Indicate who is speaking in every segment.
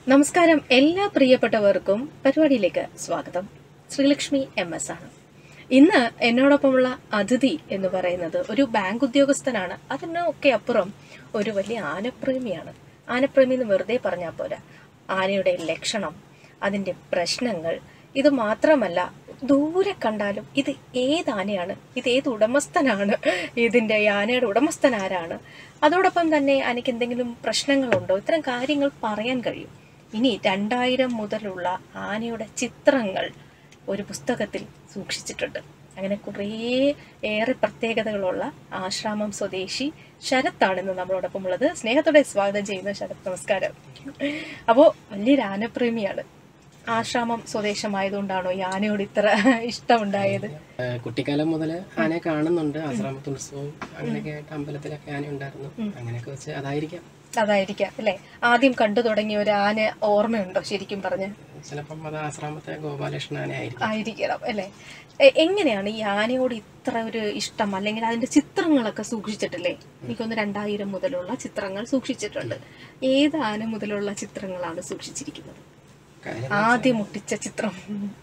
Speaker 1: നമസ്കാരം എല്ലാ പ്രിയപ്പെട്ടവർക്കും പരിപാടിയിലേക്ക് സ്വാഗതം. ശ്രീലക്ഷ്മി MS ആണ്. ഇന്ന് എന്നോടൊപ്പമുള്ള അതിഥി എന്ന് പറയുന്നത് ഒരു ബാങ്ക് ഉദ്യോഗസ്ഥനാണ്. അതിനൊക്കെ അപ്പുറം ഒരു വലിയ ആനപ്രേമിയാണ്. ആനപ്രേമി എന്ന് വെറുതെ പറഞ്ഞാൽ പോരാ. ആനയുടെ ലക്ഷണം, അതിൻ്റെ പ്രശ്നങ്ങൾ, ഇത് മാത്രമല്ല ദൂരെ കണ്ടാലും ഇത് ഏത് ആനയാണ്, ഇത് ഏത് ഉടമസ്ഥനാണ്, ഇതിൻ്റെ ആനയുടെ ഉടമസ്ഥൻ ആരാണ്, അതോടൊപ്പം തന്നെ ആനയ്ക്ക് എന്തെങ്കിലും പ്രശ്നങ്ങളുണ്ടോ, ഇത്തരം കാര്യങ്ങൾ പറയാൻ കഴിയും. ഇനി 2000 മുതലുള്ള ആനയുടെ ചിത്രങ്ങൾ ഒരു പുസ്തകത്തിൽ സൂക്ഷിച്ചിട്ടുണ്ട്. അങ്ങനെ കുറേ ഏറെ പ്രത്യേകതകളുള്ള ആശ്രാമം സ്വദേശി ശരത്താണ് ഇന്ന് നമ്മളോടൊപ്പം ഉള്ളത്. സ്നേഹത്തോടെ സ്വാഗതം ചെയ്യുന്ന ശരത്, നമസ്കാരം. അപ്പോൾ വലിയൊരു ആനപ്രേമിയാണ്. ആശ്രാമം സ്വദേശമായതുകൊണ്ടാണോ ഈ ആനയോട് ഇത്ര ഇഷ്ടമുണ്ടായത്?
Speaker 2: കുട്ടിക്കാലം മുതൽ ആനയെ കാണുന്നുണ്ട്. ആശ്രാമത്തുത്സവം അങ്ങനെയൊക്കെ ആയിട്ട് അമ്പലത്തിലൊക്കെ ആന ഉണ്ടായിരുന്നു. അങ്ങനെയൊക്കെ വെച്ച്
Speaker 1: അതായിരിക്കാം അല്ലെ. ആദ്യം കണ്ടു തുടങ്ങിയ ഒരു ആന ഓർമ്മയുണ്ടോ ശരിക്കും പറഞ്ഞ?
Speaker 2: ചിലപ്പം അത് ആശ്രാമത്തെ ഗോപാലകൃഷ്ണ ആന
Speaker 1: ആയിരിക്കണം അല്ലെ. എങ്ങനെയാണ് ഈ ആനയോട് ഇത്ര ഒരു ഇഷ്ടം, അല്ലെങ്കിൽ അതിന്റെ ചിത്രങ്ങളൊക്കെ സൂക്ഷിച്ചിട്ടില്ലേ? എനിക്കൊന്ന് 2000 മുതലുള്ള ചിത്രങ്ങൾ സൂക്ഷിച്ചിട്ടുണ്ട്. ഏത് ആന മുതലുള്ള ചിത്രങ്ങളാണ് സൂക്ഷിച്ചിരിക്കുന്നത്? ആദ്യം ഒട്ടിച്ച ചിത്രം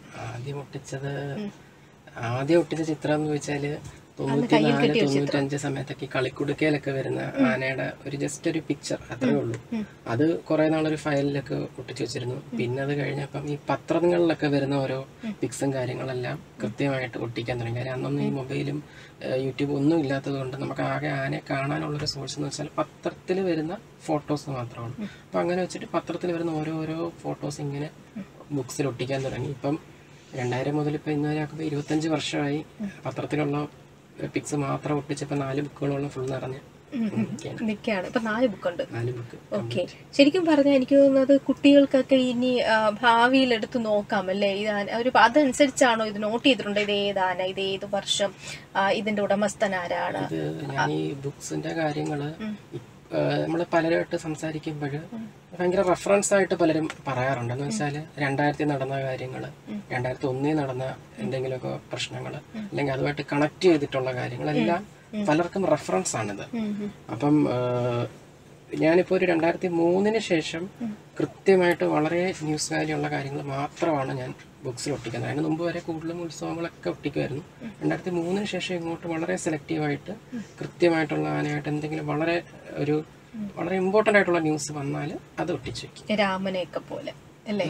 Speaker 2: എന്ന് ചോദിച്ചാല് 94-95 സമയത്തൊക്കെ കളിക്കുടുക്കയിലൊക്കെ വരുന്ന ആനയുടെ ഒരു ജസ്റ്റ് ഒരു പിക്ചർ അത്രേ ഉള്ളൂ. അത് കുറെ നാളൊരു ഫയലിലൊക്കെ ഒട്ടിച്ചു വെച്ചിരുന്നു. പിന്നെ അത് കഴിഞ്ഞപ്പം ഈ പത്രങ്ങളിലൊക്കെ വരുന്ന ഓരോ പിക്സും കാര്യങ്ങളെല്ലാം കൃത്യമായിട്ട് ഒട്ടിക്കാൻ തുടങ്ങി. കാര്യം അന്നൊന്നും ഈ മൊബൈലും യൂട്യൂബ് ഒന്നും ഇല്ലാത്തത് കൊണ്ട് നമുക്ക് ആകെ ആനയെ കാണാനുള്ളൊരു സോഴ്സ് എന്ന് വെച്ചാൽ പത്രത്തിൽ വരുന്ന ഫോട്ടോസ് മാത്രമാണ്. അപ്പം അങ്ങനെ വെച്ചിട്ട് പത്രത്തിൽ വരുന്ന ഓരോരോ ഫോട്ടോസ് ഇങ്ങനെ ബുക്സിൽ ഒട്ടിക്കാൻ തുടങ്ങി. ഇപ്പം 2000 മുതൽ ഇപ്പം ഇന്ന് വരെ ആക്കുമ്പോൾ 25 വർഷമായി പത്രത്തിലുള്ള പിക്സ് മാത്രം ഒട്ടിച്ചപ്പോൾ 4 ബുക്കുകളോളം ഫുൾ നിറഞ്ഞ്
Speaker 1: നിൽക്കുകയാണ്. ഇപ്പൊ 4 ബുക്കുണ്ട്.
Speaker 2: 4 ബുക്ക്.
Speaker 1: ഓക്കെ. ശരിക്കും പറഞ്ഞാൽ എനിക്ക് തോന്നുന്നത് കുട്ടികൾക്കൊക്കെ ഇനി ഭാവിയിൽ എടുത്ത് നോക്കാം അല്ലേ? ഒരു അതനുസരിച്ചാണോ ഇത് നോട്ട് ചെയ്തിട്ടുണ്ട്? ഇത് ഏതാണ്, ഇത് ഏത് വർഷം, ഇതിന്റെ ഉടമസ്ഥൻ ആരാണ്?
Speaker 2: ഞാൻ ഈ ബുക്സിന്റെ കാര്യങ്ങള് നമ്മള് പലരുമായിട്ട് സംസാരിക്കുമ്പോൾ ഭയങ്കര റെഫറൻസ് ആയിട്ട് പലരും പറയാറുണ്ട്. എന്ന് വെച്ചാല് 2000 നടന്ന കാര്യങ്ങള്, 2001 നടന്ന എന്തെങ്കിലുമൊക്കെ പ്രശ്നങ്ങള്, അല്ലെങ്കിൽ അതുമായിട്ട് കണക്ട് ചെയ്തിട്ടുള്ള കാര്യങ്ങളെല്ലാം പലർക്കും റെഫറൻസ് ആണിത്. അപ്പം ഞാനിപ്പോ ഒരു 2003 ശേഷം കൃത്യമായിട്ട് വളരെ ന്യൂസ് വാല്യൂ ഉള്ള കാര്യങ്ങൾ മാത്രമാണ് ഞാൻ ബുക്സിൽ ഒട്ടിക്കുന്നത്. അതിന് മുമ്പ് വരെ കൂടുതലും ഉത്സവങ്ങളൊക്കെ ഒട്ടിക്കുമായിരുന്നു. 2003 ശേഷം ഇങ്ങോട്ട് വളരെ സെലക്റ്റീവായിട്ട് കൃത്യമായിട്ടുള്ള ആനയായിട്ട് എന്തെങ്കിലും വളരെ ഇമ്പോർട്ടൻ്റ് ആയിട്ടുള്ള ന്യൂസ് വന്നാൽ അത് ഒട്ടിച്ചു വയ്ക്കും.
Speaker 1: രാമനെയൊക്കെ പോലെ അല്ലേ?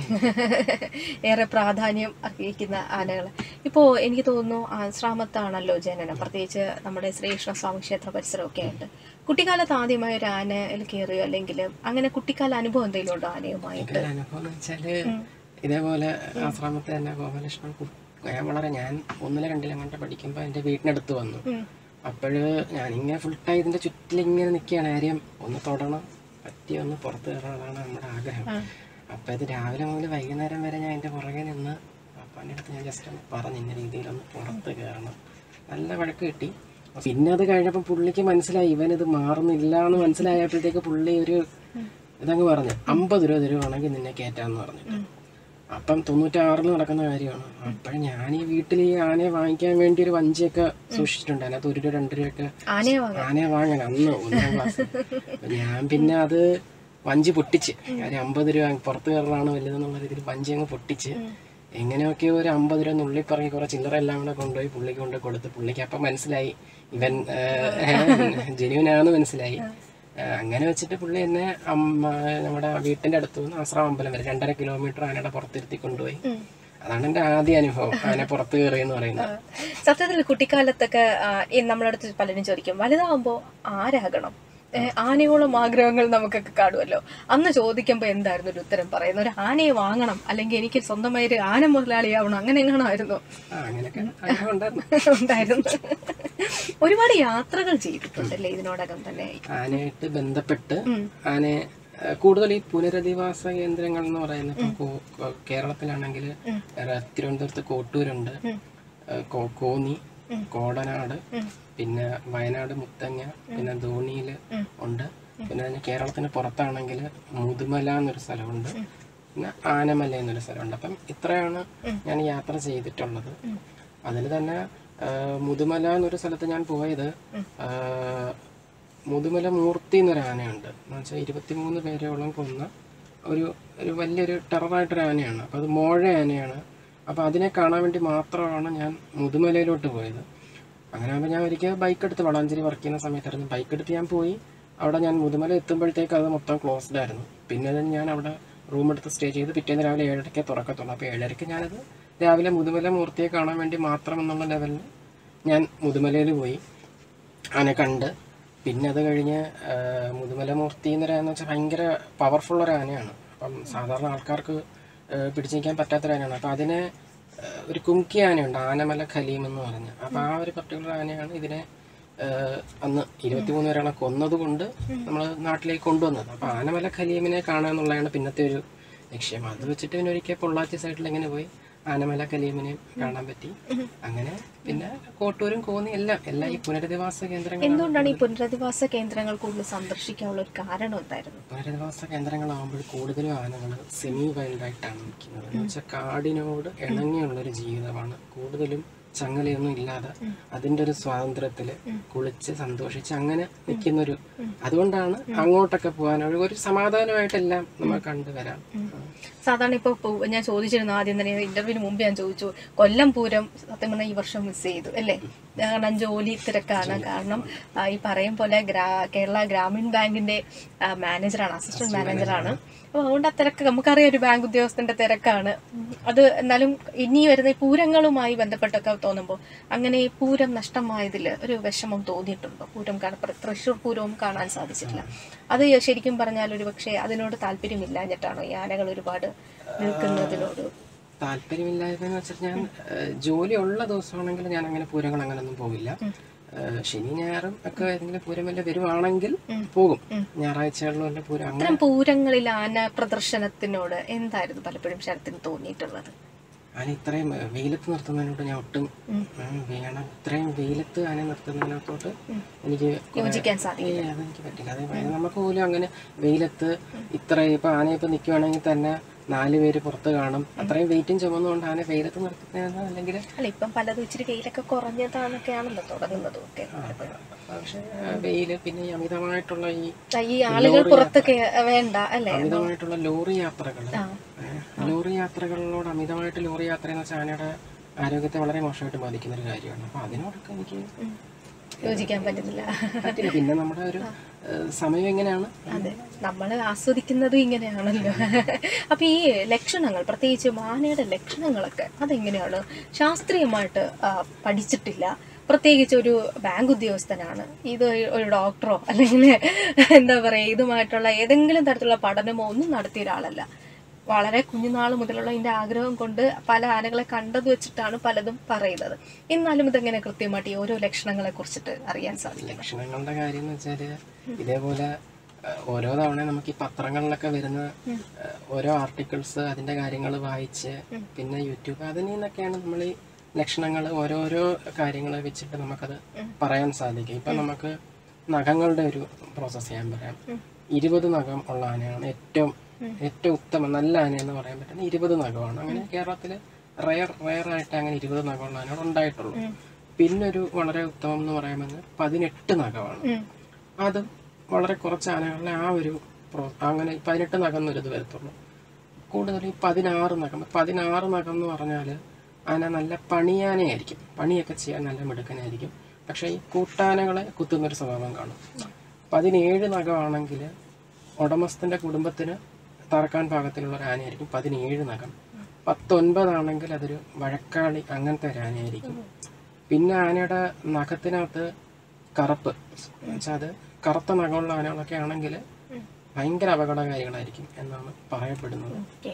Speaker 1: ഏറെ പ്രാധാന്യം അർഹിക്കുന്ന ആനകൾ. ഇപ്പോൾ എനിക്ക് തോന്നുന്നു ആശ്രാമത്താണല്ലോ ജനനം, പ്രത്യേകിച്ച് നമ്മുടെ ശ്രീകൃഷ്ണസ്വാമി ക്ഷേത്ര പരിസരമൊക്കെ ആയിട്ട്. കുട്ടിക്കാലത്ത് ആദ്യമായ ഒരു ആനയിൽ കയറിയോ, അല്ലെങ്കിൽ അങ്ങനെ കുട്ടിക്കാല അനുഭവം എന്തെങ്കിലും ഉണ്ടോ ആനയുമായിട്ട്?
Speaker 2: അനുഭവം എന്ന് വെച്ചാല് ഇതേപോലെ ആശ്രാമത്തെ തന്നെ ഗോപാലകൃഷ്ണൻ ഞാൻ 1-2 കണ്ട് പഠിക്കുമ്പോൾ എൻ്റെ വീട്ടിനടുത്ത് വന്നു. അപ്പോഴ് ഞാനിങ്ങനെ ഫുൾ ടൈം ഇതിന്റെ ചുറ്റിലിങ്ങനെ നിൽക്കുകയാണ്. കാര്യം ഒന്ന് തൊടണം, പറ്റിയൊന്ന് പുറത്ത് കയറാനാണ് നമ്മുടെ ആഗ്രഹം. അപ്പൊ ഇത് രാവിലെ മുതൽ വൈകുന്നേരം വരെ ഞാൻ എൻ്റെ പുറകെ നിന്ന് അപ്പാൻ്റെ അടുത്ത് ഞാൻ ജസ്റ്റ് ഒന്ന് പറഞ്ഞു ഇന്ന രീതിയിലൊന്ന് പുറത്ത് കയറണം. നല്ല വഴക്ക് കിട്ടി. പിന്നെ അത് കഴിഞ്ഞപ്പോൾ പുള്ളിക്ക് മനസ്സിലായി ഇവനിത് മാറുന്നില്ല എന്ന് മനസ്സിലായപ്പോഴത്തേക്ക് പുള്ളി ഇതങ്ങ് പറഞ്ഞു 50 രൂപ തരുവാണെങ്കിൽ നിന്നെ കയറ്റാന്ന് പറഞ്ഞിട്ട്. അപ്പം 96 നടക്കുന്ന കാര്യമാണ്. അപ്പോഴും ഞാൻ ഈ വീട്ടിൽ ഈ ആനയെ വാങ്ങിക്കാൻ വേണ്ടി ഒരു വഞ്ചിയൊക്കെ സൂക്ഷിച്ചിട്ടുണ്ട്. അതിനകത്ത് 1 രൂപ 2 രൂപയൊക്കെ ആനയെ വാങ്ങാൻ അന്ന് 1ാം ക്ലാസ്. ഞാൻ പിന്നെ അത് വഞ്ചി പൊട്ടിച്ച്, കാര്യം 50 രൂപ പുറത്ത് കയറാണ് വലുതെന്നുള്ള രീതിയിൽ വഞ്ചി അങ്ങ് പൊട്ടിച്ച് എങ്ങനെയൊക്കെയോ ഒരു 50 രൂപ നുള്ളി പറഞ്ഞ് കുറെ ചില്ലറ എല്ലാം കൂടെ കൊണ്ടുപോയി പുള്ളിക്ക് കൊണ്ട് കൊടുത്ത്. പുള്ളിക്ക് അപ്പം മനസ്സിലായി ഇവൻ ജെന്യൂനാണെന്ന് മനസ്സിലായി. അങ്ങനെ വെച്ചിട്ട് പുള്ളി എന്നെ നമ്മുടെ വീട്ടിന്റെ അടുത്ത് നിന്ന് ആശ്രാമം അമ്പലം വരെ 2.5 കിലോമീറ്റർ ആനയുടെ പുറത്തിരുത്തി കൊണ്ടുപോയി. അതാണ് എന്റെ ആദ്യ അനുഭവം, ആന പുറത്ത് കയറി എന്ന് പറയുന്നത്.
Speaker 1: സത്യത്തിൽ കുട്ടിക്കാലത്തൊക്കെ നമ്മളടുത്ത് പലരും ചോദിക്കും വലുതാവുമ്പോ ആരാകണം, ആനയോളം ആഗ്രഹങ്ങൾ നമുക്കൊക്കെ കാണുമല്ലോ. അന്ന് ചോദിക്കുമ്പോ എന്തായിരുന്നു ഒരു ഉത്തരം പറയുന്നത്? ഒരു ആനയെ വാങ്ങണം, അല്ലെങ്കിൽ എനിക്ക് സ്വന്തമായി ഒരു ആന മുതലാളിയാവണം, അങ്ങനെ എങ്ങനെയായിരുന്നു? ഉണ്ടായിരുന്നു. ഒരുപാട് യാത്രകൾ ചെയ്തിട്ടുണ്ടല്ലേ ഇതിനോടകം തന്നെ
Speaker 2: ആനയായിട്ട് ബന്ധപ്പെട്ട്. ആനയെ കൂടുതൽ ഈ പുനരധിവാസ കേന്ദ്രങ്ങൾ എന്ന് പറയുന്നത് ഇപ്പം കേരളത്തിലാണെങ്കിൽ തിരുവനന്തപുരത്ത് കോട്ടൂരുണ്ട്, കോന്നി, കോടനാട്, പിന്നെ വയനാട് മുത്തങ്ങ, പിന്നെ ധോണിയില് ഉണ്ട്. പിന്നെ കേരളത്തിന് പുറത്താണെങ്കിൽ മുതുമല എന്നൊരു സ്ഥലമുണ്ട്, പിന്നെ ആനമല എന്നൊരു സ്ഥലമുണ്ട്. അപ്പം ഇത്രയാണ് ഞാൻ യാത്ര ചെയ്തിട്ടുള്ളത്. അതിൽ തന്നെ മുതുമല എന്നൊരു സ്ഥലത്ത് ഞാൻ പോയത് മുതുമല മൂർത്തി എന്നൊരു ആനയുണ്ട്. എന്ന് വെച്ചാൽ 23 പേരോളം കൊന്ന ഒരു ഒരു വലിയൊരു ടെററായിട്ടൊരു ആനയാണ്. അപ്പോൾ അത് മോഴ ആനയാണ്. അപ്പോൾ അതിനെ കാണാൻ വേണ്ടി മാത്രമാണ് ഞാൻ മുതുമലയിലോട്ട് പോയത്. അങ്ങനെ ആകുമ്പോൾ ഞാൻ ഒരിക്കൽ ബൈക്ക് എടുത്ത് വളാഞ്ചേരി വർക്ക് ചെയ്യുന്ന സമയത്തായിരുന്നു ബൈക്ക് എടുത്ത് ഞാൻ പോയി. അവിടെ ഞാൻ മുതുമല എത്തുമ്പോഴത്തേക്ക് അത് മൊത്തം ക്ലോസ്ഡ് ആയിരുന്നു. പിന്നെ ഞാൻ അവിടെ റൂം എടുത്ത് സ്റ്റേ ചെയ്ത് പിറ്റേന്ന് രാവിലെ 7:30 തുറക്കത്തുള്ളൂ. അപ്പോൾ 7:30 ഞാനത് രാവിലെ മുതുമല മൂർത്തിയെ കാണാൻ വേണ്ടി മാത്രം എന്നുള്ള ലെവലിൽ ഞാൻ മുതുമലയിൽ പോയി ആനെ കണ്ട്. പിന്നെ അത് കഴിഞ്ഞ് മുതുമല മൂർത്തി എന്ന് വെച്ചാൽ ഭയങ്കര പവർഫുള്ളൊരു ആനയാണ്. അപ്പം സാധാരണ ആൾക്കാർക്ക് പിടിച്ചു നിൽക്കാൻ പറ്റാത്തൊരു ആനയാണ്. അപ്പം അതിനെ ഒരു കുംകി ആനയുണ്ട്, ആനമല ഖലീം എന്ന് പറഞ്ഞ്. അപ്പം ആ ഒരു പർട്ടിക്കുലർ ആനയാണ് ഇതിനെ അന്ന് 23 പേരാണ് കൊന്നത് കൊണ്ട് നമ്മൾ നാട്ടിലേക്ക് കൊണ്ടുവന്നത്. അപ്പം ആനമല ഖലീമിനെ കാണുക എന്നുള്ളതാണ് പിന്നത്തെ ഒരു ലക്ഷ്യം. അത് വെച്ചിട്ട് പിന്നെ ഒരിക്കൽ പൊള്ളാച്ചി സൈഡിൽ എങ്ങനെ പോയി ആനമല ഖലീമിനെ കാണാൻ പറ്റി. അങ്ങനെ പിന്നെ കോട്ടൂരും കോന്നി എല്ലാം ഈ പുനരധിവാസ കേന്ദ്രങ്ങൾ.
Speaker 1: എന്തുകൊണ്ടാണ് ഈ പുനരധിവാസ കേന്ദ്രങ്ങൾ കൂടുതൽ സന്ദർശിക്കാനുള്ള ഒരു കാരണം എന്തായിരുന്നു?
Speaker 2: പുനരധിവാസ കേന്ദ്രങ്ങളാകുമ്പോൾ കൂടുതലും ആനകൾ സെമി വൈൽഡായിട്ടാണ് നിൽക്കുന്നത്. എന്ന് വെച്ചാൽ കാടിനോട് ഇണങ്ങിയുള്ളൊരു ജീവിതമാണ്. കൂടുതലും ചങ്ങലയൊന്നും ഇല്ലാതെ അതിന്റെ ഒരു സ്വാതന്ത്ര്യത്തില് കുളിച്ച് സന്തോഷിച്ച് അങ്ങനെ നിൽക്കുന്നൊരു, അതുകൊണ്ടാണ് അങ്ങോട്ടൊക്കെ പോകാൻ ഒരു സമാധാനമായിട്ടെല്ലാം നമ്മൾ കണ്ടുവരാം.
Speaker 1: സാധാരണ ഇപ്പൊ ഞാൻ ചോദിച്ചിരുന്നു ആദ്യം തന്നെ ഇന്റർവ്യൂവിന് മുമ്പ് ഞാൻ ചോദിച്ചു, കൊല്ലം പൂരം സത്യം പറഞ്ഞാൽ ഈ വർഷം മിസ് ചെയ്തു അല്ലേ? കാരണം ജോലി തിരക്കാണ്. കാരണം ഈ പറയും പോലെ കേരള ഗ്രാമീൺ ബാങ്കിന്റെ മാനേജറാണ്, അസിസ്റ്റന്റ് മാനേജറാണ്. അപ്പോൾ അതുകൊണ്ട് ആ തിരക്ക് നമുക്കറിയാം, ഒരു ബാങ്ക് ഉദ്യോഗസ്ഥന്റെ തിരക്കാണ് അത്. എന്നാലും ഇനി വരുന്ന പൂരങ്ങളുമായി ബന്ധപ്പെട്ടൊക്കെ തോന്നുമ്പോൾ അങ്ങനെ ഈ പൂരം നഷ്ടമായതിൽ ഒരു വിഷമം തോന്നിയിട്ടുണ്ടോ? പൂരം തൃശ്ശൂർ പൂരവും കാണാൻ സാധിച്ചിട്ടില്ല. അത് ശരിക്കും പറഞ്ഞാൽ ഒരു പക്ഷേ അതിനോട് താല്പര്യമില്ലാഞ്ഞിട്ടാണോ ഈ ആനകൾ ഒരുപാട് നിൽക്കുന്നതിനോട്?
Speaker 2: താല്പര്യമില്ലായ്മ വെച്ചാൽ ഞാൻ ജോലി ഉള്ള ദിവസമാണെങ്കിൽ ഞാൻ അങ്ങനെ പൂരങ്ങൾ അങ്ങനെയൊന്നും പോകില്ല. ശനി ഞായറും ഒക്കെ ഏതെങ്കിലും പൂരം വല്ല വരുവാണെങ്കിൽ പോകും. ഞായറാഴ്ചകളിലും വല്ല പൂരം. അങ്ങനെ
Speaker 1: പൂരങ്ങളിൽ ആന പ്രദർശനത്തിനോട് എന്തായിരുന്നു പലപ്പോഴും ശരത്തിന് തോന്നിയിട്ടുള്ളത്?
Speaker 2: ആന ഇത്രയും വെയിലത്ത് നിർത്തുന്നതിനോട് ഞാൻ ഒട്ടും ഇത്രയും വെയിലത്ത് ആന നിർത്തുന്നതിനകത്തോട്ട് എനിക്ക്
Speaker 1: യോജിക്കാൻ സാധിക്കില്ല.
Speaker 2: അതെനിക്ക് പറ്റില്ല. അതേപോലെ നമുക്ക് പോലും അങ്ങനെ വെയിലത്ത് ഇത്ര ഇപ്പൊ ആന ഇപ്പൊ നിൽക്കുവാണെങ്കിൽ തന്നെ 4 പേര് പുറത്ത് കാണും. അത്രയും വെയിറ്റും ചുമന്നുകൊണ്ട് ആന വെയിലത്ത് നിർത്തുന്ന അല്ലെങ്കിൽ
Speaker 1: അല്ല, ഇപ്പം പലതും ഇച്ചിരി വെയിലൊക്കെ കുറഞ്ഞതാണൊക്കെയാണല്ലോ തുടങ്ങുന്നതും ഒക്കെ.
Speaker 2: പക്ഷെ വെയില് പിന്നെ ഈ അമിതമായിട്ടുള്ള
Speaker 1: ഈ ആളുകൾ പുറത്തൊക്കെ വേണ്ട അല്ലെ,
Speaker 2: അമിതമായിട്ടുള്ള ലോറി യാത്രകളിലോട് അമിതമായിട്ട് ലോറി യാത്ര എന്ന് വെച്ചാൽ ആനയുടെ ആരോഗ്യത്തെ വളരെ മോശമായിട്ട് ബാധിക്കുന്ന ഒരു കാര്യമാണ്. അപ്പൊ അതിനോടൊക്കെ എനിക്ക്
Speaker 1: യോജിക്കാൻ പറ്റില്ല.
Speaker 2: പിന്നെ നമ്മുടെ ഒരു സമയം എങ്ങനെയാണ്,
Speaker 1: അതെ, നമ്മൾ ആസ്വദിക്കുന്നത് ഇങ്ങനെയാണല്ലോ. അപ്പൊ ഈ ലക്ഷണങ്ങൾ, പ്രത്യേകിച്ച് ആനയുടെ ലക്ഷണങ്ങളൊക്കെ അതെങ്ങനെയാണ്? ശാസ്ത്രീയമായിട്ട് പഠിച്ചിട്ടില്ല. പ്രത്യേകിച്ച് ഒരു ബാങ്ക് ഉദ്യോഗസ്ഥനാണ്, ഇത് ഒരു ഡോക്ടറോ അല്ലെങ്കിൽ എന്താ പറയുക ഇതുമായിട്ടുള്ള ഏതെങ്കിലും തരത്തിലുള്ള പഠനമോ ഒന്നും നടത്തിയ ഒരാളല്ല. വളരെ കുഞ്ഞുനാൾ മുതലുള്ള ഇതിന്റെ ആഗ്രഹം കൊണ്ട് പല ആനകളെ കണ്ടത് വെച്ചിട്ടാണ് പലതും പറയുന്നത്. എന്നാലും ഇതെങ്ങനെ കൃത്യമായിട്ട് ഈ ഓരോ ലക്ഷണങ്ങളെ കുറിച്ചിട്ട് അറിയാൻ സാധിക്കും?
Speaker 2: ലക്ഷണങ്ങളുടെ കാര്യം എന്ന് വെച്ചാല് ഇതേപോലെ ഓരോ തവണ നമുക്ക് ഈ പത്രങ്ങളിലൊക്കെ വരുന്ന ഓരോ ആർട്ടിക്കിൾസ് അതിന്റെ കാര്യങ്ങൾ വായിച്ച് പിന്നെ യൂട്യൂബ് അതിൽ നിന്നൊക്കെയാണ് നമ്മൾ ഈ ലക്ഷണങ്ങൾ ഓരോരോ കാര്യങ്ങൾ വെച്ചിട്ട് നമുക്കത് പറയാൻ സാധിക്കും. ഇപ്പൊ നമുക്ക് നഖങ്ങളുടെ ഒരു പ്രോസസ് ചെയ്യാൻ പറയാം. 20 നഖം ഉള്ള ആനയാണ് ഏറ്റവും ഉത്തമം, നല്ല ആന എന്ന് പറയാൻ പറ്റുന്ന 20 നഖമാണ്. അങ്ങനെ കേരളത്തില് റയറായിട്ട് അങ്ങനെ 20 നഖമുള്ള ആനകൾ ഉണ്ടായിട്ടുള്ളൂ. പിന്നൊരു വളരെ ഉത്തമം എന്ന് പറയുന്നത് 18 നഖമാണ്. അതും വളരെ കുറച്ച് ആനകളിലെ ആ ഒരു അങ്ങനെ 18 നഖം എന്നൊരിത് വരത്തുള്ളൂ. കൂടുതൽ ഈ 16 നഖം എന്ന് പറഞ്ഞാൽ ആന നല്ല പണിയാനയായിരിക്കും, പണിയൊക്കെ ചെയ്യാൻ നല്ല മിടുക്കനായിരിക്കും. പക്ഷെ ഈ കൂട്ടാനകളെ കുത്തുന്നൊരു സ്വഭാവം കാണും. 17 നഖമാണെങ്കിൽ ഉടമസ്ഥന്റെ കുടുംബത്തിന് തറക്കാൻ പാകത്തിലുള്ള ഒരു ആനയായിരിക്കും 17 നഖം. 19 ആണെങ്കിൽ അതൊരു വഴക്കാളി അങ്ങനത്തെ ഒരു ആനയായിരിക്കും. പിന്നെ ആനയുടെ നഖത്തിനകത്ത് കറുപ്പ് വെച്ചാൽ അത് കറുത്ത നഖമുള്ള ആനകളൊക്കെ ആണെങ്കിൽ ഭയങ്കര അപകടകാരികളായിരിക്കും എന്നാണ് പറയപ്പെടുന്നത്.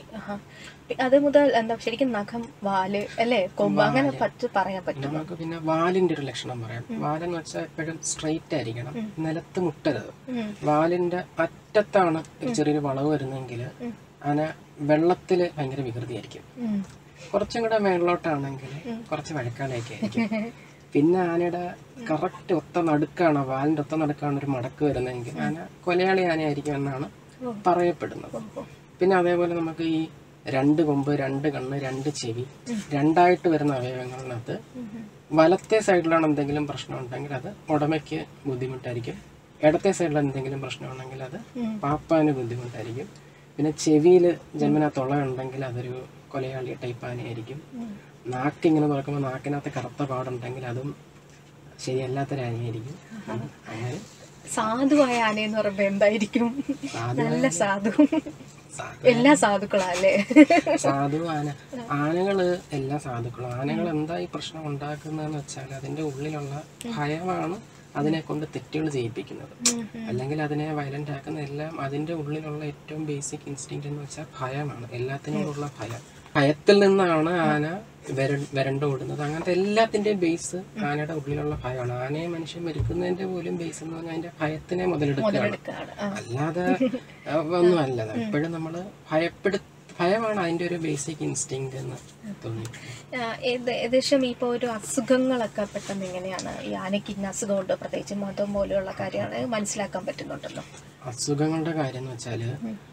Speaker 1: അത് മുതൽ എന്താ ശരിക്കും നഖം, വാല് അല്ലെ, കൊമ്പ് അങ്ങനെ പറയാൻ പറ്റും.
Speaker 2: നമുക്ക് പിന്നെ വാലിന്റെ ഒരു ലക്ഷണം പറയാം. വാലെന്ന് വെച്ചാൽ എപ്പോഴും സ്ട്രെയിറ്റ് ആയിരിക്കണം, നിലത്ത് മുട്ടരുത്. വാലിന്റെ അറ്റത്താണ് ഒരു ചെറിയൊരു വളവ് വരുന്നെങ്കിൽ ആന വെള്ളത്തില് ഭയങ്കര വികൃതിയായിരിക്കും. കുറച്ചും കൂടെ മേളിലോട്ടാണെങ്കിൽ കുറച്ച് വഴക്കാളൊക്കെ ആയിരിക്കും. പിന്നെ ആനയുടെ കറക്റ്റ് ഒത്ത നടുക്കാണ്, വാലിന്റെ ഒത്ത നടുക്കാണ് ഒരു മടക്ക് വരുന്നതെങ്കിൽ ആന കൊലയാളി ആനയായിരിക്കും എന്നാണ് പറയപ്പെടുന്നത്. പിന്നെ അതേപോലെ നമുക്ക് ഈ 2 കൊമ്പ്, 2 കണ്ണ്, 2 ചെവി, രണ്ടായിട്ട് വരുന്ന അവയവങ്ങളിനകത്ത് വലത്തെ സൈഡിലാണ് എന്തെങ്കിലും പ്രശ്നം ഉണ്ടെങ്കിൽ അത് ഉടമയ്ക്ക് ബുദ്ധിമുട്ടായിരിക്കും. ഇടത്തെ സൈഡിൽ എന്തെങ്കിലും പ്രശ്നം ഉണ്ടെങ്കിൽ അത് പാപ്പാന് ബുദ്ധിമുട്ടായിരിക്കും. പിന്നെ ചെവിയിൽ ജന്മന തുള ഉണ്ടെങ്കിൽ അതൊരു കൊലയാളി ടൈപ്പ് ആനയായിരിക്കും. നാക്കിങ്ങനെ തുറക്കുമ്പോൾ നാക്കിനകത്ത് കറുത്ത പാടുണ്ടെങ്കിൽ അതും ശരിയല്ലാത്തൊരു ആനയായിരിക്കും. അങ്ങനെ
Speaker 1: സാധുവായ ആനയെന്ന് പറയുമ്പോ എന്തായിരിക്കും? നല്ല സാധു, എല്ലാ സാധുക്കളല്ലേ?
Speaker 2: സാധു ആനകള് എല്ലാ സാധുക്കളും. ആനകൾ എന്താ ഈ പ്രശ്നം ഉണ്ടാക്കുന്നതെന്ന് വെച്ചാൽ അതിന്റെ ഉള്ളിലുള്ള ഭയമാണ് അതിനെ കൊണ്ട് തെറ്റുകൾ ചെയ്യിപ്പിക്കുന്നത്. അല്ലെങ്കിൽ അതിനെ വയലന്റ് ആക്കുന്ന എല്ലാം അതിന്റെ ഉള്ളിലുള്ള ഏറ്റവും ബേസിക് ഇൻസ്റ്റിങ്ക്റ്റ് എന്ന് വെച്ചാൽ ഭയമാണ്. എല്ലാത്തിനോടുള്ള ഭയം. ഭയത്തിൽ നിന്നാണ് ആന വരണ്ടോടുന്നത്. അങ്ങനത്തെ എല്ലാത്തിന്റെയും ബേസ് ആനയുടെ ഉള്ളിലുള്ള ഭയമാണ്. ആനയെ മനുഷ്യൻ മെരുക്കുന്നതിന്റെ പോലും ബേസ് എന്ന് പറഞ്ഞാൽ അതിന്റെ ഭയത്തിനെ മുതലെടുക്കുകയാണ്, അല്ലാതെ ഒന്നും അല്ല. എപ്പോഴും നമ്മള് ഭയമാണ് അതിന്റെ ഒരു ബേസിക് ഇൻസ്റ്റിങ്ക്റ്റ് എന്ന് തോന്നി.
Speaker 1: ഏകദേശം ഇപ്പൊ ഒരു അസുഖങ്ങളൊക്കെ പെട്ടെന്ന് എങ്ങനെയാണ് ഈ ആനയ്ക്ക് ഇന്ന അസുഖമുണ്ട്, പ്രത്യേകിച്ച് മതം പോലെയുള്ള കാര്യമാണ് മനസ്സിലാക്കാൻ പറ്റുന്നുണ്ടല്ലോ?
Speaker 2: അസുഖങ്ങളുടെ കാര്യം എന്ന് വെച്ചാല്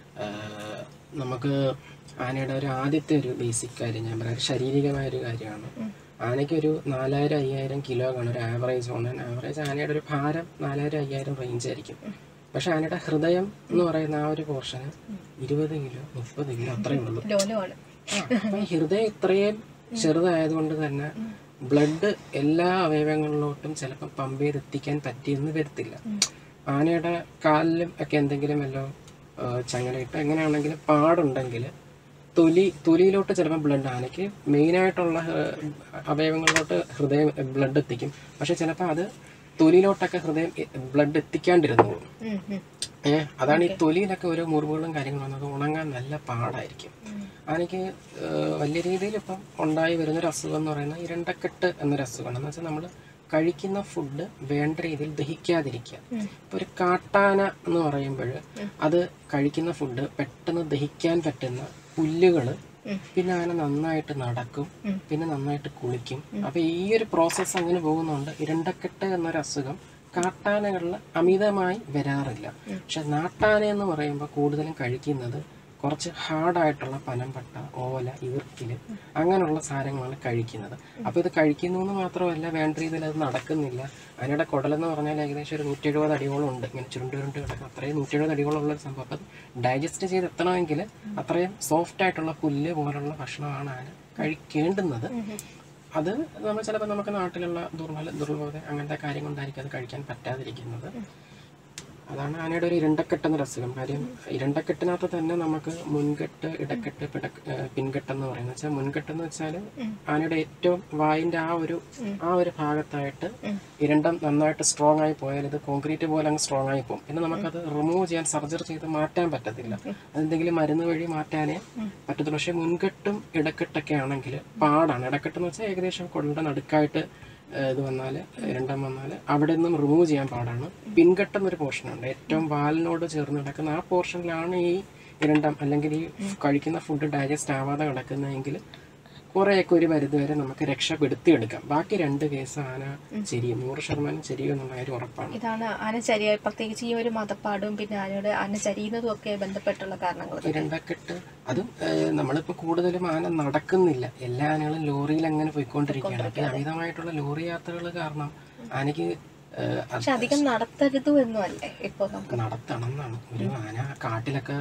Speaker 2: നമുക്ക് ആനയുടെ ഒരു ആദ്യത്തെ ഒരു ബേസിക് കാര്യം ഞാൻ പറയാം, ശാരീരികമായ ഒരു കാര്യമാണ്. ആനയ്ക്ക് ഒരു 4000-5000 കിലോ ആണ് ഒരു ആവറേജ്. ആവറേജ് ആനയുടെ ഒരു ഭാരം 4000-5000 റേഞ്ച് ആയിരിക്കും. പക്ഷെ ആനയുടെ ഹൃദയം എന്ന് പറയുന്ന ആ ഒരു പോർഷന് 20 കിലോ 30 കിലോ അത്രയേ ഉള്ളൂ. അപ്പൊ ഈ ഹൃദയം ഇത്രയും ചെറുതായതുകൊണ്ട് തന്നെ ബ്ലഡ് എല്ലാ അവയവങ്ങളിലോട്ടും ചിലപ്പോൾ പമ്പ് ചെയ്തെത്തിക്കാൻ പറ്റിയെന്ന് വരത്തില്ല. ആനയുടെ കാലിലും ഒക്കെ എന്തെങ്കിലും വല്ലോ ചങ്ങലയിട്ട് എങ്ങനെയാണെങ്കിലും പാടുണ്ടെങ്കിൽ തൊലിയിലോട്ട് ചിലപ്പോൾ ബ്ലഡ്, ആനയ്ക്ക് മെയിനായിട്ടുള്ള അവയവങ്ങളിലോട്ട് ഹൃദയം ബ്ലഡ് എത്തിക്കും. പക്ഷെ ചിലപ്പോൾ അത് തൊലിയിലോട്ടൊക്കെ ഹൃദയം ബ്ലഡ് എത്തിക്കാണ്ടിരുന്നു. അതാണ് ഈ തൊലിയിലൊക്കെ ഓരോ മുറിവുകളും കാര്യങ്ങളും വന്നത് ഉണങ്ങാൻ നല്ല പാടായിരിക്കും. ആനയ്ക്ക് വലിയ രീതിയിൽ ഇപ്പം ഉണ്ടായി വരുന്നൊരു അസുഖം എന്ന് പറയുന്നത് ഇരണ്ടക്കെട്ട് എന്നൊരു അസുഖമാണ്. എന്ന് വെച്ചാൽ നമ്മൾ കഴിക്കുന്ന ഫുഡ് വേണ്ട രീതിയിൽ ദഹിക്കാതിരിക്കുക. ഇപ്പൊ ഒരു കാട്ടാന എന്ന് പറയുമ്പോൾ അത് കഴിക്കുന്ന ഫുഡ് പെട്ടെന്ന് ദഹിക്കാൻ പറ്റുന്ന പുല്ലുകള്, പിന്നെ ആന നന്നായിട്ട് നടക്കും, പിന്നെ നന്നായിട്ട് കുളിക്കും. അപ്പൊ ഈ ഒരു പ്രോസസ്സ് അങ്ങനെ പോകുന്നുണ്ട്. ഇരണ്ടക്കെട്ട് എന്നൊരു അസുഖം കാട്ടാനകളിൽ അമിതമായി വരാറില്ല. പക്ഷെ നാട്ടാന എന്ന് പറയുമ്പോൾ കൂടുതലും കഴിക്കുന്നത് കുറച്ച് ഹാർഡായിട്ടുള്ള പനമ്പട്ട, ഓല, ഈർക്കില് അങ്ങനെയുള്ള സാധനങ്ങളാണ് കഴിക്കുന്നത്. അപ്പോൾ ഇത് കഴിക്കുന്നു എന്ന് മാത്രമല്ല, വേണ്ട രീതിയിൽ അത് നടക്കുന്നില്ല. അതിനിടെ കുടലെന്ന് പറഞ്ഞാൽ ഏകദേശം ഒരു 170 അടിയോളം ഉണ്ട്. ഇങ്ങനെ ചുരുണ്ട് കിടക്കും. അത്രയും 170 അടിയോളം ഉള്ള ഒരു സംഭവം. അപ്പം ഡൈജസ്റ്റ് ചെയ്ത് എത്തണമെങ്കിൽ അത്രയും സോഫ്റ്റ് ആയിട്ടുള്ള പുല്ല് പോലുള്ള ഭക്ഷണമാണ് ആന കഴിക്കേണ്ടുന്നത്. അത് നമ്മൾ ചിലപ്പോൾ നമുക്ക് നാട്ടിലുള്ള ദുർബലത അങ്ങനത്തെ കാര്യം കൊണ്ടായിരിക്കും അത് കഴിക്കാൻ പറ്റാതിരിക്കുന്നത്. അതാണ് ആനയുടെ ഒരു ഇരണ്ടക്കെട്ട് എന്നൊരു അസുഖം. കാര്യം ഇരണ്ടക്കെട്ടിനകത്ത് തന്നെ നമുക്ക് മുൻകെട്ട്, ഇടക്കെട്ട്, പിൻകെട്ടെന്ന് പറയുന്നത് വെച്ചാൽ, മുൻകെട്ടെന്ന് വെച്ചാൽ ആനയുടെ ഏറ്റവും വായിന്റെ ആ ഒരു ഭാഗത്തായിട്ട് ഇരണ്ടം നന്നായിട്ട് സ്ട്രോങ് ആയി പോയാൽ ഇത് കോൺക്രീറ്റ് പോലെ അങ്ങ് സ്ട്രോങ് ആയി പോകും. പിന്നെ നമുക്കത് റിമൂവ് ചെയ്യാൻ, സർജറി ചെയ്ത് മാറ്റാൻ പറ്റത്തില്ല. അതെന്തെങ്കിലും മരുന്ന് വഴി മാറ്റാനേ പറ്റത്തുള്ളൂ. പക്ഷെ മുൻകെട്ടും ഇടക്കെട്ടൊക്കെ ആണെങ്കിൽ പാടാണ്. ഇടക്കെട്ടെന്ന് വെച്ചാൽ ഏകദേശം കൊടലിന്റെ നടുക്കായിട്ട് ഇത് വന്നാൽ, ഇരണ്ടം വന്നാൽ അവിടെ നിന്നും റിമൂവ് ചെയ്യാൻ പാടാണ്. പിൻകെട്ടെന്നൊരു പോർഷനുണ്ട്, ഏറ്റവും വാലിനോട് ചേർന്ന് കിടക്കുന്ന ആ പോർഷനിലാണ് ഈ ഇരണ്ടം അല്ലെങ്കിൽ ഈ കഴിക്കുന്ന ഫുഡ് ഡൈജസ്റ്റ് ആവാതെ കിടക്കുന്നതെങ്കിൽ കുറേയൊക്കെ ഒരു പരിധി വരെ നമുക്ക് രക്ഷപ്പെടുത്തിയെടുക്കാം. ബാക്കി 2 കേസ് ആന ശരിയും 100% ശരിയും എന്നുള്ള കാര്യം ഉറപ്പാണ്.
Speaker 1: ഇതാണ് ആന ചരിയ, പ്രത്യേകിച്ച് ഈ ഒരു മതപ്പാടും പിന്നെ ആന ചരിയുന്നതും ഒക്കെ ബന്ധപ്പെട്ടുള്ള കാരണങ്ങൾ.
Speaker 2: ഇരണ്ടക്കെട്ട് അതും നമ്മളിപ്പോൾ കൂടുതലും ആന നടക്കുന്നില്ല. എല്ലാ ആനകളും ലോറിയിൽ അങ്ങനെ പോയിക്കൊണ്ടിരിക്കുകയാണ്. അപ്പം അമിതമായിട്ടുള്ള ലോറി യാത്രകൾ കാരണം ആനയ്ക്ക്
Speaker 1: അധികം നടത്തരുത് എന്നും അല്ലേ ഇപ്പൊ
Speaker 2: നടത്തണം എന്നാണ്. ഒരു ആന കാട്ടിലൊക്കെ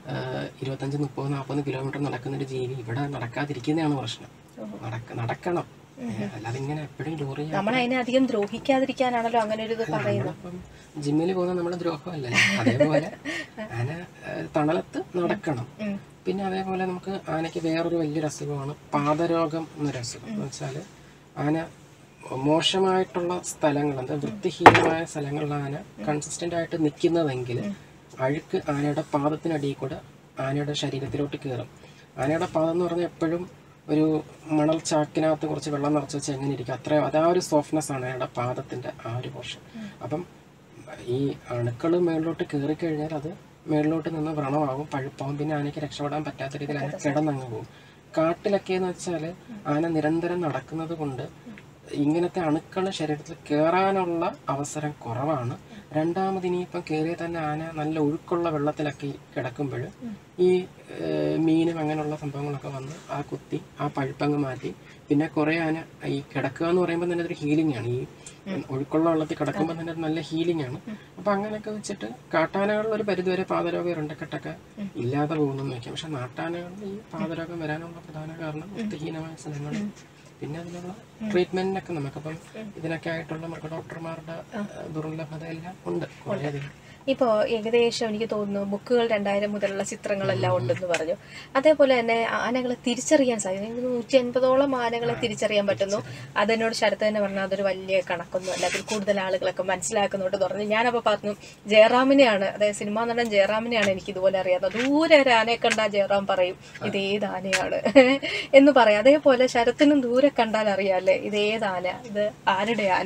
Speaker 2: 25, 30, 40 കിലോമീറ്റർ നടക്കുന്ന ഒരു ജീവി ഇവിടെ നടക്കാതിരിക്കുന്നതാണ് പ്രശ്നം. നടക്കണം, അല്ലാതെ ഇങ്ങനെ എപ്പോഴും ലോറി.
Speaker 1: നമ്മൾ അതിനെ അധികം ദ്രോഹിക്കാതിരിക്കാനാണല്ലോ അങ്ങനെ ഒരു ഇത് പറയുന്നത്.
Speaker 2: ഇപ്പം ജിമ്മിൽ പോകുന്ന നമ്മുടെ ദ്രോഹമല്ലല്ലോ, അതേപോലെ ആന തണലത്ത് നടക്കണം. പിന്നെ അതേപോലെ നമുക്ക് ആനയ്ക്ക് വേറൊരു വലിയൊരു അസുഖമാണ് പാദരോഗം എന്നൊരു അസുഖം. എന്ന് വെച്ചാൽ ആന മോശമായിട്ടുള്ള സ്ഥലങ്ങൾ, എന്താ വൃത്തിഹീനമായ സ്ഥലങ്ങളിലാണ് ആന കൺസിസ്റ്റന്റ് ആയിട്ട് നിൽക്കുന്നതെങ്കിൽ അഴുക്ക് ആനയുടെ പാദത്തിനടിയിൽ കൂടെ ആനയുടെ ശരീരത്തിലോട്ട് കയറും. ആനയുടെ പാദം എന്ന് പറഞ്ഞാൽ എപ്പോഴും ഒരു മണൽ ചാക്കിനകത്ത് കുറച്ച് വെള്ളം നിറച്ച് വെച്ച് എങ്ങനെ ഇരിക്കും, അത്രയും അതാ ഒരു സോഫ്റ്റ്നെസ് ആണ് ആനയുടെ പാദത്തിന്റെ ആ ഒരു പോർഷൻ. അപ്പം ഈ അണുക്കൾ മേളിലോട്ട് കയറിക്കഴിഞ്ഞാൽ അത് മേളിലോട്ട് നിന്ന് വ്രണമാകും, പഴുപ്പാവും. പിന്നെ ആനയ്ക്ക് രക്ഷപ്പെടാൻ പറ്റാത്ത രീതിയിൽ ആന കിടന്നങ്ങ് പോകും. കാട്ടിലൊക്കെ എന്ന് വെച്ചാൽ ആന നിരന്തരം നടക്കുന്നത് കൊണ്ട് ഇങ്ങനത്തെ അണുക്കൾ ശരീരത്തിൽ കയറാനുള്ള അവസരം കുറവാണ്. രണ്ടാമത് ഇനിയിപ്പം കയറിയ തന്നെ ആന നല്ല ഒഴുക്കുള്ള വെള്ളത്തിലൊക്കെ കിടക്കുമ്പോൾ ഈ മീനും അങ്ങനെയുള്ള സംഭവങ്ങളൊക്കെ വന്ന് ആ കുത്തി ആ പഴുപ്പങ്ങ് മാറ്റി. പിന്നെ കുറേ ആന ഈ കിടക്കുക എന്ന് പറയുമ്പോൾ തന്നെ അതൊരു ഹീലിംഗ് ആണ്. ഈ ഒഴുക്കുള്ള വെള്ളത്തിൽ കിടക്കുമ്പോൾ തന്നെ അത് നല്ല ഹീലിംഗ് ആണ്. അപ്പം അങ്ങനെയൊക്കെ വെച്ചിട്ട് കാട്ടാനകളിൽ ഒരു പരിധിവരെ പാദരോഗം ഇരണ്ടക്കെട്ടൊക്കെ ഇല്ലാതെ പോകുന്നെന്ന് വയ്ക്കാം. പക്ഷെ നാട്ടാനകളിൽ ഈ പാദരോഗം വരാനുള്ള പ്രധാന കാരണം വൃത്തിഹീനമായ സ്ഥലങ്ങൾ, പിന്നെ അതിനുള്ള ട്രീറ്റ്മെന്റിനൊക്കെ നമുക്കപ്പം ഇതിനൊക്കെ ആയിട്ടുള്ള മൃഗ ഡോക്ടർമാരുടെ ദുർലഭത എല്ലാം ഉണ്ട് കുറേയധികം.
Speaker 1: ഇപ്പോൾ ഏകദേശം എനിക്ക് തോന്നുന്നു ബുക്കുകൾ 2000 മുതലുള്ള ചിത്രങ്ങളെല്ലാം ഉണ്ടെന്ന് പറഞ്ഞു. അതേപോലെ തന്നെ ആനകളെ തിരിച്ചറിയാൻ സാധിക്കും. 150ഓളം ആനകളെ തിരിച്ചറിയാൻ പറ്റുന്നു. അതിനോട് ശരത്ത് തന്നെ പറഞ്ഞാൽ അതൊരു വലിയ കണക്കൊന്നും അല്ല, അതിൽ കൂടുതൽ ആളുകളൊക്കെ മനസ്സിലാക്കുന്നുണ്ട് പറഞ്ഞു. ഞാനപ്പോൾ പറഞ്ഞു ജയറാമിനെയാണ്, അതായത് സിനിമാ നടൻ ജയറാമിനെയാണ് എനിക്ക് ഇതുപോലെ അറിയാത്തത്. ദൂരെ ഒരു ആനയെ കണ്ടാൽ ജയറാം പറയും ഇതേത് ആനയാണ് എന്ന് പറയാം. അതേപോലെ ശരത്തിനും ദൂരെ കണ്ടാൽ അറിയാല്ലേ ഇതേത് ആന, ഇത് ആരുടെ ആന.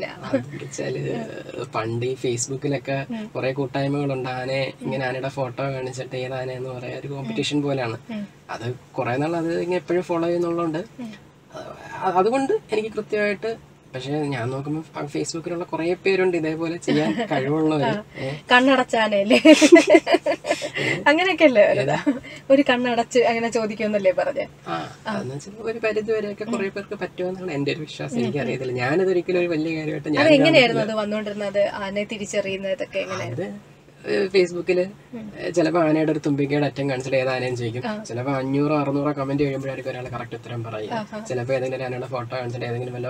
Speaker 2: പണ്ട് ഈ ഫേസ്ബുക്കിലൊക്കെ കുറെ കൂട്ടായ്മകളുണ്ട്. ആനയെ ഇങ്ങനെ ആനയുടെ ഫോട്ടോ കാണിച്ചിട്ട് ഏതാന എന്ന് പറയാ ഒരു കോമ്പറ്റീഷൻ പോലെയാണ്. അത് കുറെ നാൾ അത് ഇങ്ങനെ എപ്പോഴും ഫോളോ ചെയ്യുന്നുള്ളതുകൊണ്ട് അതുകൊണ്ട് എനിക്ക് കൃത്യമായിട്ട്. പക്ഷെ ഞാൻ നോക്കുമ്പോൾ ഫേസ്ബുക്കിലുള്ള കുറെ പേരുണ്ട് ഇതേപോലെ ചെയ്യാൻ കഴിവുള്ളവര്.
Speaker 1: കണ്ണടച്ചാനല്ലേ അങ്ങനെയൊക്കെ അല്ലേ ഒരു കണ്ണടച്ച് അങ്ങനെ ചോദിക്കുമെന്നല്ലേ പറഞ്ഞേ.
Speaker 2: ഒരു പരിധി വരെയൊക്കെ കുറെ പേർക്ക് പറ്റുമെന്നാണ് എന്റെ ഒരു വിശ്വാസം. എനിക്കറിയത്തില്ല, ഞാനതൊരിക്കലും ഒരു വലിയ കാര്യമായിട്ട് ഞാൻ.
Speaker 1: എങ്ങനെയായിരുന്നു അത് വന്നുകൊണ്ടിരുന്നത്, ആനയെ തിരിച്ചറിയുന്നതൊക്കെ എങ്ങനെയായിരുന്നു?
Speaker 2: ഫേസ്ബുക്കില് ചിലപ്പോൾ ആനയുടെ ഒരു തുമ്പിക്കയുടെ അറ്റം കാണിച്ചിട്ട് ഏതാനയും ചോദിക്കും. ചിലപ്പോൾ 500-600 കമന്റ് കഴിയുമ്പോഴായിരിക്കും ഒരാൾ കറക്റ്റ് ഉത്തരം പറയും. ചിലപ്പോൾ ഏതെങ്കിലും ഒരു ആനയുടെ ഫോട്ടോ കാണിച്ചിട്ട് ഏതെങ്കിലും വല്ല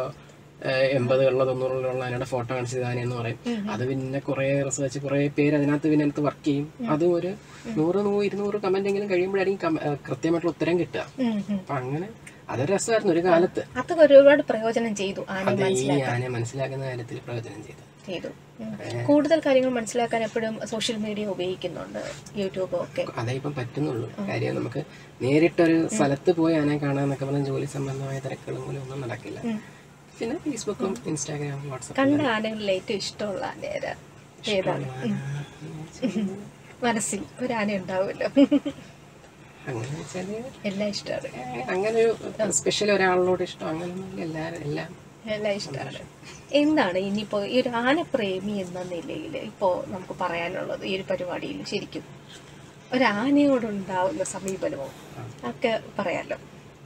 Speaker 2: 80-90 ആനയുടെ ഫോട്ടോ കാണിച്ചത് ആനയെന്ന് പറയും. അത് പിന്നെ കുറെ റിസർച്ച് കുറെ പേര് അതിനകത്ത് വർക്ക് ചെയ്യും. അതും ഒരു 100-200 കമന്റ് എങ്കിലും കഴിയുമ്പോഴായിരിക്കും കൃത്യമായിട്ടുള്ള ഉത്തരം കിട്ടുക. അപ്പൊ അങ്ങനെ അതൊരു രസമായിരുന്നു ഒരു കാലത്ത്.
Speaker 1: അത് ഒരുപാട് പ്രയോജനം ചെയ്തു.
Speaker 2: ഈ ആനയെ മനസ്സിലാക്കുന്ന കാര്യത്തിൽ പ്രയോജനം ചെയ്തു.
Speaker 1: കൂടുതൽ കാര്യങ്ങൾ മനസ്സിലാക്കാൻ എപ്പോഴും സോഷ്യൽ മീഡിയ ഉപയോഗിക്കുന്നുണ്ട്, യൂട്യൂബ് ഒക്കെ.
Speaker 2: അതേ ഇപ്പം പറ്റുന്നുള്ളൂ. കാര്യം നമുക്ക് നേരിട്ടൊരു സ്ഥലത്ത് പോയി ആനയെ കാണാന്നൊക്കെ പറഞ്ഞാൽ ജോലി സംബന്ധമായ തിരക്കുകളും മൂലം ഒന്നും നടക്കില്ല. പിന്നെ ഫേസ്ബുക്കും ഇൻസ്റ്റാഗ്രാമും വാട്സാപ്പും.
Speaker 1: കണ്ട ആനകളിൽ ഏറ്റവും ഇഷ്ടമുള്ള ആന ഏതാണ്? മനസ്സിൽ ഒരു ആന ഉണ്ടാവുമല്ലോ,
Speaker 2: അങ്ങനെ വെച്ചാല്
Speaker 1: എല്ലാം ഇഷ്ടമാണ്.
Speaker 2: അങ്ങനെ ഒരു സ്പെഷ്യൽ ഒരാളിനോട് ഇഷ്ടം അങ്ങനെയൊന്നും എല്ലാം
Speaker 1: ഇഷ്ടമാണ്. എന്താണ് ഇനിയിപ്പോ ഈ ഒരു ആനപ്രേമി എന്ന നിലയിൽ ഇപ്പോ നമുക്ക് പറയാനുള്ളത് ഈ ഒരു പരിപാടിയിൽ? ശരിക്കും ഒരു ആനയോടുണ്ടാവുന്ന സമീപനമോ ഒക്കെ പറയാലോ.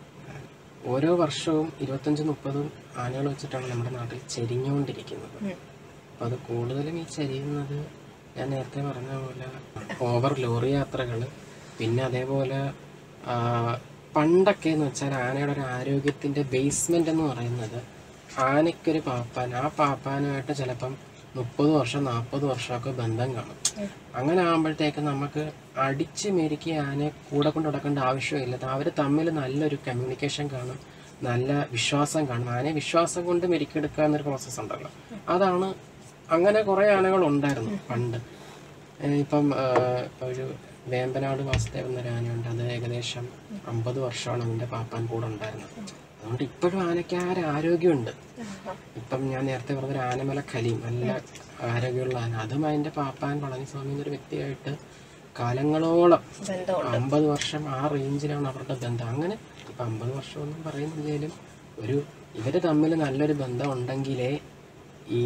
Speaker 2: ഓരോ വർഷവും 25-30 ആനകൾ വെച്ചിട്ടാണ് നമ്മുടെ നാട്ടിൽ ചെരിഞ്ഞുകൊണ്ടിരിക്കുന്നത്. അപ്പൊ അത് കൂടുതലും ഈ ചെരിയുന്നത് ഞാൻ നേരത്തെ പറഞ്ഞ പോലെ ഓവർ ലോറി യാത്രകൾ, പിന്നെ അതേപോലെ പണ്ടൊക്കെ എന്ന് വെച്ചാൽ ആനയുടെ ഒരു ആരോഗ്യത്തിന്റെ ബേസ്മെന്റ് എന്ന് പറയുന്നത് ആനയ്ക്കൊരു പാപ്പാൻ, ആ പാപ്പാനുമായിട്ട് ചിലപ്പം 30 വർഷം 40 വർഷമൊക്കെ ബന്ധം കാണും. അങ്ങനെ ആകുമ്പോഴത്തേക്ക് നമുക്ക് അടിച്ച് മെരുക്കി ആനയെ കൂടെ കൊണ്ട് നടക്കേണ്ട ആവശ്യമില്ല. അവർ തമ്മിൽ നല്ലൊരു കമ്മ്യൂണിക്കേഷൻ കാണും, നല്ല വിശ്വാസം കാണും. ആനയെ വിശ്വാസം കൊണ്ട് മെരുക്കിയെടുക്കുക എന്നൊരു പ്രോസസ്സ് ഉണ്ടല്ലോ, അതാണ്. അങ്ങനെ കുറേ ആനകൾ ഉണ്ടായിരുന്നു പണ്ട്. ഇപ്പം ഒരു വേമ്പനാട് വാസുദേവൻ എന്നൊരു ആനയുണ്ട്. അത് ഏകദേശം 50 വർഷമാണ് അതിൻ്റെ പാപ്പാൻ കൂടെ ഉണ്ടായിരുന്നത്. അതുകൊണ്ട് ഇപ്പോഴും ആനയ്ക്ക് ആരോഗ്യമുണ്ട്. ഇപ്പം ഞാൻ നേരത്തെ പറഞ്ഞൊരു ആനമല കലീം, നല്ല ആരോഗ്യമുള്ള ആന, അതും അതിൻ്റെ പാപ്പാൻ പളനിസ്വാമി എന്നൊരു വ്യക്തിയായിട്ട് കാലങ്ങളോളം 50 വർഷം ആ റേഞ്ചിലാണ് അവരുടെ ബന്ധം. അങ്ങനെ ഇപ്പം 50 വർഷമൊന്നും പറയുന്നില്ലെങ്കിലും ഇവര് തമ്മിൽ നല്ലൊരു ബന്ധം ഉണ്ടെങ്കിലേ ഈ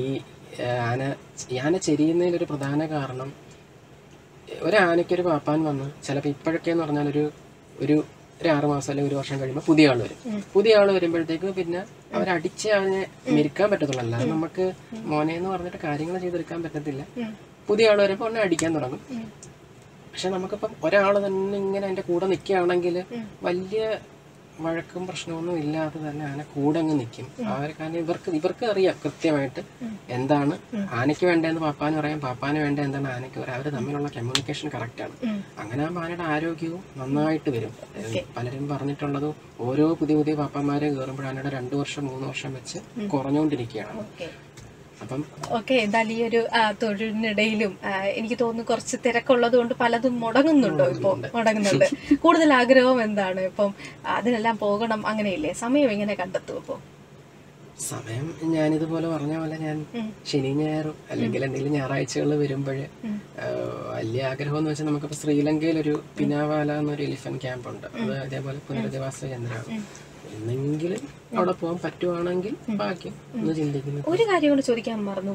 Speaker 2: ആന ചെരിയുന്നതിലൊരു പ്രധാന കാരണം ഒരാനയ്ക്കൊരു പാപ്പാൻ വന്ന് ചിലപ്പോൾ ഇപ്പോഴൊക്കെ എന്ന് പറഞ്ഞാൽ ഒരു 6 മാസം അല്ലെങ്കിൽ 1 വർഷം കഴിയുമ്പോൾ പുതിയ ആൾ വരും. പുതിയ ആൾ വരുമ്പോഴത്തേക്ക് പിന്നെ അവരടിച്ച് അതിനെ മെരുക്കാൻ പറ്റത്തുള്ളൂ. അല്ലാതെ നമുക്ക് മോനെ എന്ന് പറഞ്ഞിട്ട് കാര്യങ്ങൾ ചെയ്തെടുക്കാൻ പറ്റത്തില്ല. പുതിയ ആൾ വരുമ്പോൾ ഒന്നെ അടിക്കാൻ തുടങ്ങും. പക്ഷെ നമുക്കിപ്പം ഒരാൾ തന്നെ ഇങ്ങനെ അതിന്റെ കൂടെ നിൽക്കുകയാണെങ്കിൽ വലിയ വഴക്കും പ്രശ്നമൊന്നും ഇല്ലാതെ തന്നെ ആന കൂടെ അങ്ങ് നിൽക്കും. കാരണം ഇവർക്ക് അറിയാം കൃത്യമായിട്ട് എന്താണ് ആനയ്ക്ക് വേണ്ടതെന്ന് പാപ്പാന് പറയാം, പാപ്പാന് വേണ്ട എന്താണ് ആനയ്ക്ക് പറയാം. അവർ തമ്മിലുള്ള കമ്മ്യൂണിക്കേഷൻ കറക്റ്റാണ്. അങ്ങനെ ആകുമ്പോൾ ആനയുടെ ആരോഗ്യവും നന്നായിട്ട് വരും. പലരും പറഞ്ഞിട്ടുള്ളത് ഓരോ പുതിയ പാപ്പാന്മാരെ കയറുമ്പോൾ ആനയുടെ 2 വർഷം 3 വർഷം വെച്ച് കുറഞ്ഞുകൊണ്ടിരിക്കുകയാണ്. അപ്പം
Speaker 1: എന്തായാലും ഈ ഒരു തൊഴിലിനിടയിലും എനിക്ക് തോന്നുന്നു കുറച്ച് തിരക്കുള്ളത് കൊണ്ട് പലതും മുടങ്ങുന്നുണ്ടോ? ഇപ്പൊ മുടങ്ങുന്നുണ്ട്. കൂടുതൽ ആഗ്രഹം എന്താണ്? ഇപ്പം അതിനെല്ലാം പോകണം അങ്ങനെയില്ലേ? സമയം എങ്ങനെ കണ്ടെത്തും? ഇപ്പൊ
Speaker 2: സമയം ഞാനിതുപോലെ പറഞ്ഞ പോലെ ഞാൻ ശനി ഞായറും അല്ലെങ്കിൽ എന്തെങ്കിലും ഞായറാഴ്ചകൾ വരുമ്പോൾ വലിയ ആഗ്രഹം എന്ന് വെച്ചാൽ നമുക്കിപ്പോൾ ശ്രീലങ്കയിൽ ഒരു പിനാവാല എന്നൊരു എലിഫന്റ് ക്യാമ്പ് ഉണ്ട്. അത് അതേപോലെ പുനരധിവാസ കേന്ദ്രമാണ്. എന്നെങ്കിലും അവിടെ പോകാൻ പറ്റുവാണെങ്കിൽ ബാക്കി ഒന്ന് ചിന്തിക്കുന്നു.
Speaker 1: ഒരു കാര്യം കൊണ്ട് ചോദിക്കാൻ മറന്നുപോയി,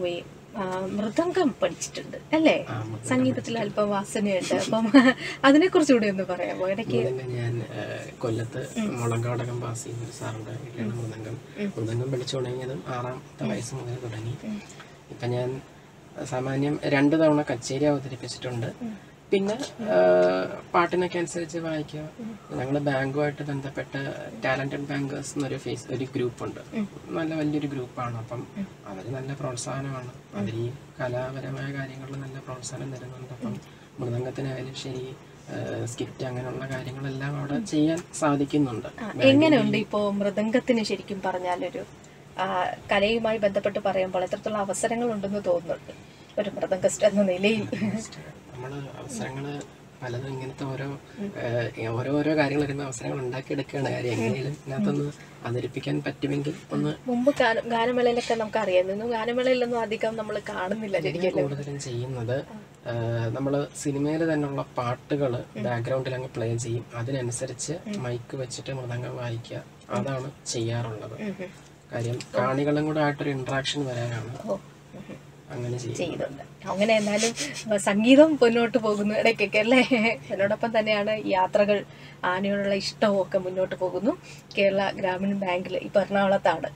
Speaker 1: മൃദംഗം പഠിച്ചിട്ടുണ്ട് അല്ലേ? സംഗീതത്തിൽ അല്പം വാസനയുണ്ട്. അപ്പം അതിനെ കുറിച്ചുകൂടി ഒന്ന് പറയാമോ? ഇടയ്ക്ക്
Speaker 2: ഞാൻ കൊല്ലത്ത് മുളങ്കാടകം പാസ് ചെയ്യുന്ന ഒരു സാറിന്റെ വീട്ടിലാണ് മൃദംഗം പഠിച്ചു തുടങ്ങിയതും 6ാമത്തെ വയസ്സ് മുതൽ തുടങ്ങി. ഇപ്പൊ ഞാൻ സാമാന്യം 2 തവണ കച്ചേരി അവതരിപ്പിച്ചിട്ടുണ്ട്. പിന്നെ പാട്ടിനൊക്കെ അനുസരിച്ച് വായിക്കുക. ഞങ്ങൾ ബാങ്കുമായിട്ട് ബന്ധപ്പെട്ട ടാലന്റഡ് ബാങ്കേഴ്സ് എന്നൊരു ഗ്രൂപ്പുണ്ട്. നല്ല വലിയൊരു ഗ്രൂപ്പാണ്. അപ്പം അവർ നല്ല പ്രോത്സാഹനമാണ്. അവർ ഈ കലാപരമായ കാര്യങ്ങളിൽ നല്ല പ്രോത്സാഹനം തരുന്നുണ്ട്. അപ്പം മൃദംഗത്തിനായാലും ശരി, സ്കിറ്റ് അങ്ങനെയുള്ള കാര്യങ്ങളെല്ലാം അവിടെ ചെയ്യാൻ സാധിക്കുന്നുണ്ട്.
Speaker 1: എങ്ങനെയുണ്ട് ഇപ്പോ മൃദംഗത്തിന് ശരിക്കും പറഞ്ഞാലൊരു കലയുമായി ബന്ധപ്പെട്ട് പറയുമ്പോൾ എത്രത്തോളം അവസരങ്ങൾ ഉണ്ടെന്ന് തോന്നുന്നുണ്ട് ഒരു മൃദംഗസ്റ്റ് എന്ന നിലയിൽ?
Speaker 2: നമ്മള് അവസരങ്ങള് പലതും ഇങ്ങനത്തെ ഓരോ കാര്യങ്ങൾ വരുമ്പോൾ അവസരങ്ങൾ ഉണ്ടാക്കിയെടുക്കുകയാണ് കാര്യം. എങ്ങനെയും ഇതിനകത്തൊന്ന് അവതരിപ്പിക്കാൻ പറ്റുമെങ്കിൽ ഒന്ന്.
Speaker 1: മുമ്പ് ഗാനമേളയിലൊക്കെ നമുക്ക് അറിയാം, ഗാനമേളയിലൊന്നും അധികം നമ്മൾ കാണുന്നില്ല.
Speaker 2: കൂടുതലും ചെയ്യുന്നത് നമ്മള് സിനിമയിൽ തന്നെയുള്ള പാട്ടുകൾ ബാക്ക്ഗ്രൗണ്ടിൽ അങ്ങ് പ്ലേ ചെയ്യും. അതിനനുസരിച്ച് മൈക്ക് വെച്ചിട്ട് മൃദംഗം വായിക്കുക, അതാണ് ചെയ്യാറുള്ളത്. കാര്യം കാണികളും കൂടെ ആയിട്ടൊരു ഇന്ററാക്ഷൻ വരാനാണ് അങ്ങനെ ചെയ്യുന്നുണ്ട്.
Speaker 1: അങ്ങനെ എന്നാലും സംഗീതം മുന്നോട്ട് പോകുന്നു ഇടയ്ക്കൊക്കെ അല്ലേ? അതിനോടൊപ്പം തന്നെയാണ് യാത്രകൾ, ആനയോടുള്ള ഇഷ്ടവും ഒക്കെ മുന്നോട്ട് പോകുന്നു. കേരള ഗ്രാമീൺ ബാങ്കിൽ ഇപ്പൊ എറണാകുളത്ത്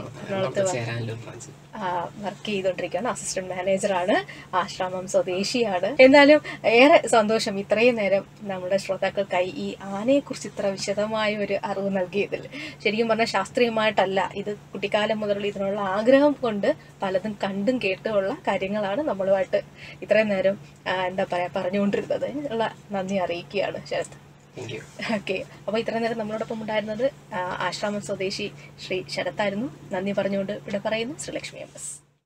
Speaker 1: വർക്ക് ചെയ്തോണ്ടിരിക്കുകയാണ്. അസിസ്റ്റന്റ് മാനേജറാണ്. ആശ്രാമം സ്വദേശിയാണ്. എന്നാലും ഏറെ സന്തോഷം ഇത്രയും നേരം നമ്മുടെ ശ്രോതാക്കൾക്കായി ഈ ആനയെ കുറിച്ച് ഇത്ര വിശദമായ ഒരു അറിവ് നൽകിയതിൽ. ശരിക്കും പറഞ്ഞാൽ ശാസ്ത്രീയമായിട്ടല്ല, ഇത് കുട്ടിക്കാലം മുതലുള്ള ഇതിനുള്ള ആഗ്രഹം കൊണ്ട് പലതും കണ്ടും കേട്ടുമുള്ള കാര്യങ്ങളാണ് നമ്മളുമായിട്ട് ഇത്രയും നേരം പറഞ്ഞുകൊണ്ടിരുന്നത്. ഉള്ള നന്ദി അറിയിക്കുകയാണ് ശരത്. ഓക്കെ, അപ്പോൾ ഇത്ര നേരം നമ്മളോടൊപ്പം ഉണ്ടായിരുന്നത് ആശ്രാമം സ്വദേശി ശ്രീ ശരത്തായിരുന്നു. നന്ദി പറഞ്ഞുകൊണ്ട് ഇവിടെ പറയുന്നു ശ്രീലക്ഷ്മി MS.